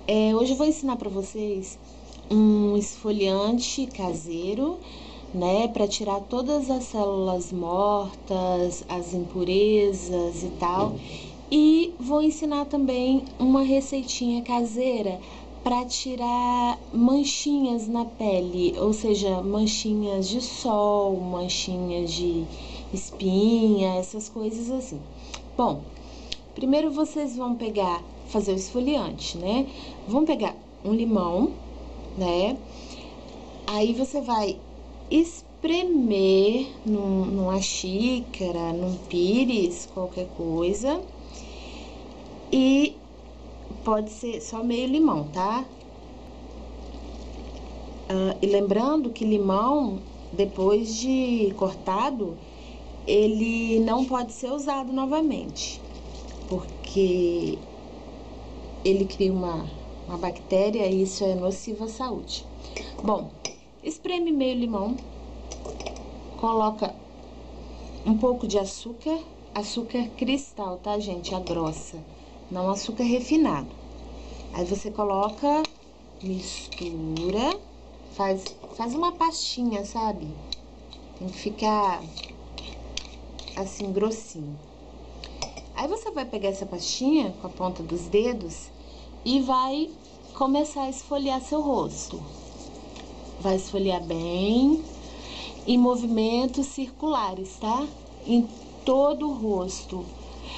Hoje eu vou ensinar para vocês um esfoliante caseiro, né, para tirar todas as células mortas, as impurezas e tal. E vou ensinar também uma receitinha caseira para tirar manchinhas na pele, ou seja, manchinhas de sol, manchinhas de espinha, essas coisas assim. Bom, primeiro vocês vão fazer o esfoliante, né? Vão pegar um limão, né? Aí você vai espremer numa xícara, num pires, qualquer coisa. E pode ser só meio limão, tá? E lembrando que limão, depois de cortado, ele não pode ser usado novamente, porque ele cria uma bactéria e isso é nocivo à saúde. Bom, espreme meio limão, coloca um pouco de açúcar, açúcar cristal, tá, gente? A grossa, não açúcar refinado. Aí você coloca, mistura, faz uma pastinha, sabe? Tem que ficar assim, grossinho. Aí você vai pegar essa pastinha com a ponta dos dedos e vai começar a esfoliar seu rosto. Vai esfoliar bem, em movimentos circulares, tá? Em todo o rosto.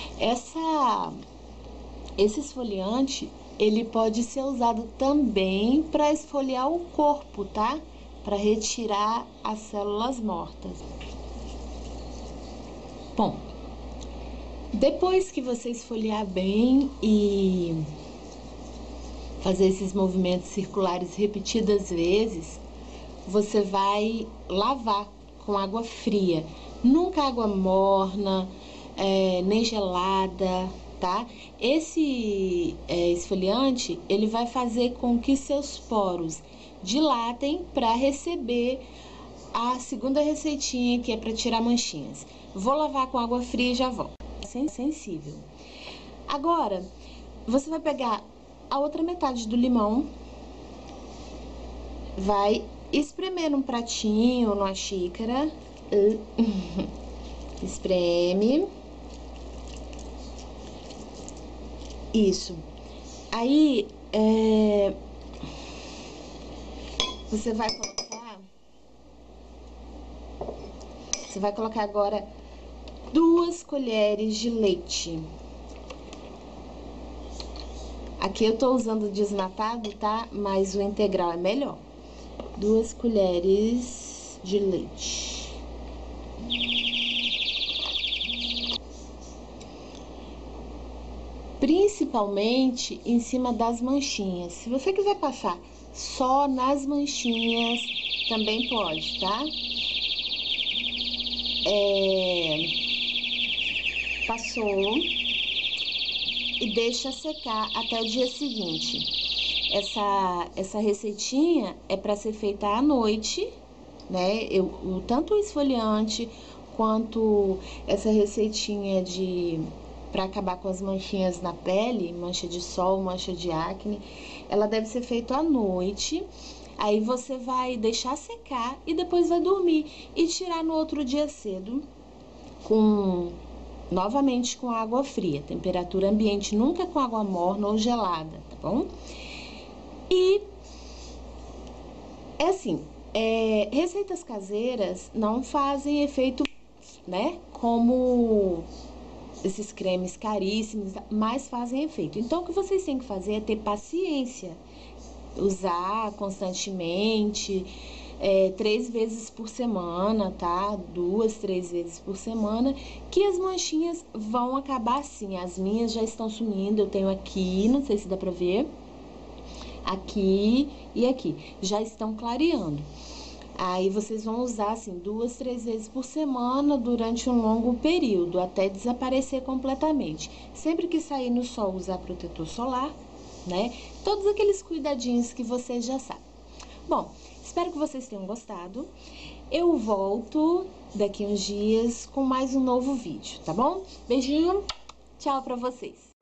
Esse esfoliante, ele pode ser usado também para esfoliar o corpo, tá? Para retirar as células mortas. Bom, depois que você esfoliar bem e fazer esses movimentos circulares repetidas vezes, você vai lavar com água fria, nunca água morna, nem gelada, tá? Esse esfoliante, ele vai fazer com que seus poros dilatem para receber a segunda receitinha, que é para tirar manchinhas. Vou lavar com água fria e já volto. Sensível. Agora, você vai pegar a outra metade do limão, vai espremer num pratinho ou numa xícara, espreme, isso. Aí, você vai colocar agora 2 colheres de leite. Aqui eu tô usando desnatado, tá? Mas o integral é melhor. 2 colheres de leite. Principalmente em cima das manchinhas. Se você quiser passar só nas manchinhas, também pode, tá? Passou e deixa secar até o dia seguinte. Essa receitinha é para ser feita à noite, né? Tanto o esfoliante quanto essa receitinha para acabar com as manchinhas na pele, mancha de sol, mancha de acne, ela deve ser feita à noite. Aí você vai deixar secar e depois vai dormir e tirar no outro dia cedo novamente com água fria, temperatura ambiente, nunca com água morna ou gelada, tá bom? E assim, receitas caseiras não fazem efeito, né, como esses cremes caríssimos, mas fazem efeito. Então, o que vocês têm que fazer é ter paciência, usar constantemente, 3 vezes por semana, tá? 2, 3 vezes por semana, que as manchinhas vão acabar assim. As minhas já estão sumindo, eu tenho aqui, não sei se dá pra ver, aqui e aqui, já estão clareando. Aí vocês vão usar assim 2, 3 vezes por semana durante um longo período, até desaparecer completamente. Sempre que sair no sol, usar protetor solar, né? Todos aqueles cuidadinhos que vocês já sabem. Bom, espero que vocês tenham gostado. Eu volto daqui uns dias com mais um novo vídeo, tá bom? Beijinho, tchau pra vocês!